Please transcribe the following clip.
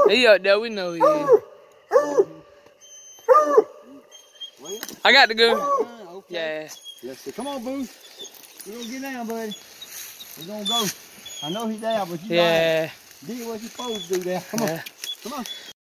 He up there, we know he is. I got the goon. Okay. Yeah. Let's see. Come on, Boo. We're gonna get down, buddy. We're gonna go. I know he's there, but you did what you're supposed to do there. Come on. Come on.